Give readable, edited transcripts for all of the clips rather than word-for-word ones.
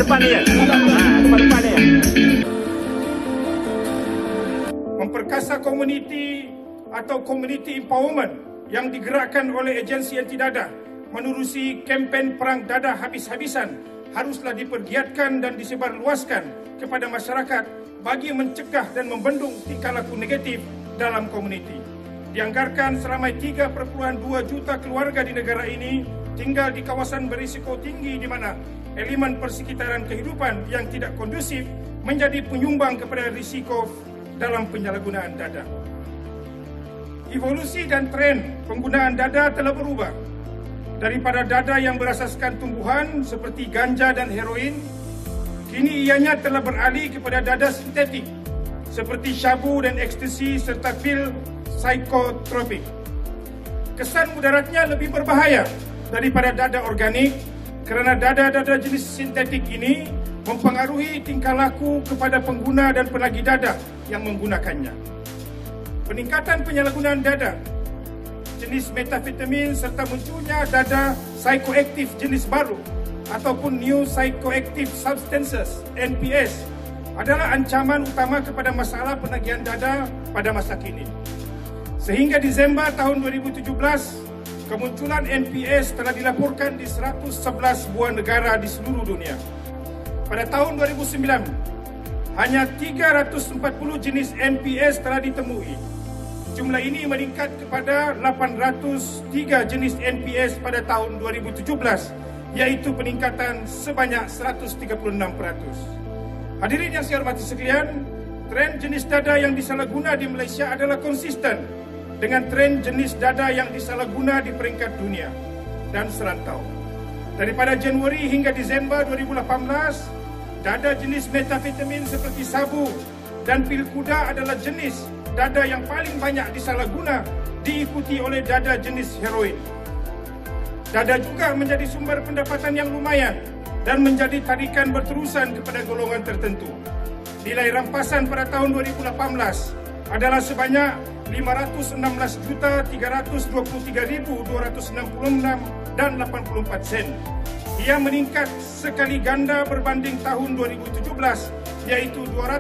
depan ni ya. Depan ni ya. Memperkasa komuniti atau community empowerment yang digerakkan oleh agensi anti dadah menerusi kempen perang dadah habis-habisan haruslah dipergiatkan dan disebarluaskan kepada masyarakat bagi mencegah dan membendung tingkah laku negatif dalam komuniti. Dianggarkan seramai 3.2 juta keluarga di negara ini tinggal di kawasan berisiko tinggi di mana elemen persekitaran kehidupan yang tidak kondusif menjadi penyumbang kepada risiko dalam penyalahgunaan dadah. Evolusi dan tren penggunaan dadah telah berubah. Daripada dadah yang berasaskan tumbuhan seperti ganja dan heroin, kini ianya telah beralih kepada dadah sintetik seperti syabu dan ekstasi serta pil psikotropik. Kesan mudaratnya lebih berbahaya daripada dadah organik kerana dadah-dadah jenis sintetik ini mempengaruhi tingkah laku kepada pengguna dan penagih dadah yang menggunakannya. Peningkatan penyalahgunaan dadah jenis metafetamin serta munculnya dadah psikoaktif jenis baru ataupun New Psychoactive Substances (NPS) adalah ancaman utama kepada masalah penagihan dadah pada masa kini. Sehingga Disember tahun 2017, kemunculan NPS telah dilaporkan di 111 buah negara di seluruh dunia. Pada tahun 2009, hanya 340 jenis NPS telah ditemui. Jumlah ini meningkat kepada 803 jenis NPS pada tahun 2017, iaitu peningkatan sebanyak 136%. Hadirin yang saya hormati sekalian, tren jenis dadah yang disalahguna di Malaysia adalah konsisten dengan tren jenis dadah yang disalahguna di peringkat dunia dan serantau. Daripada Januari hingga Disember 2018, dadah jenis metafetamin seperti sabu dan pil kuda adalah jenis dadah yang paling banyak disalahguna, diikuti oleh dadah jenis heroin. Dadah juga menjadi sumber pendapatan yang lumayan dan menjadi tarikan berterusan kepada golongan tertentu. Nilai rampasan pada tahun 2018 adalah sebanyak 516,323,266 dan 84 sen. Ia meningkat sekali ganda berbanding tahun 2017, iaitu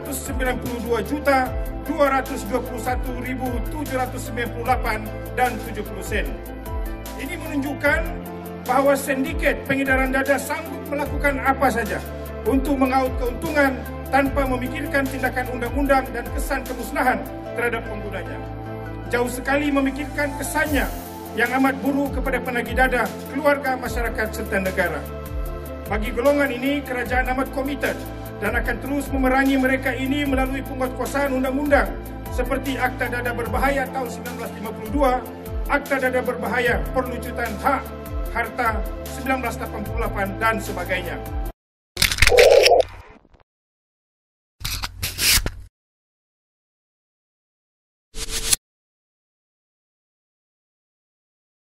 292,221,798 dan 70 sen. Ini menunjukkan bahawa sindiket pengedaran dadah sanggup melakukan apa saja untuk mengaut keuntungan tanpa memikirkan tindakan undang-undang dan kesan kemusnahan terhadap penggunanya. Jauh sekali memikirkan kesannya yang amat buruk kepada penagih dadah, keluarga, masyarakat serta negara. Bagi golongan ini, kerajaan amat komited dan akan terus memerangi mereka ini melalui penguatkuasaan undang-undang seperti Akta Dadah Berbahaya tahun 1952, Akta Dadah Berbahaya Perlucutan Hak Harta 1988 dan sebagainya.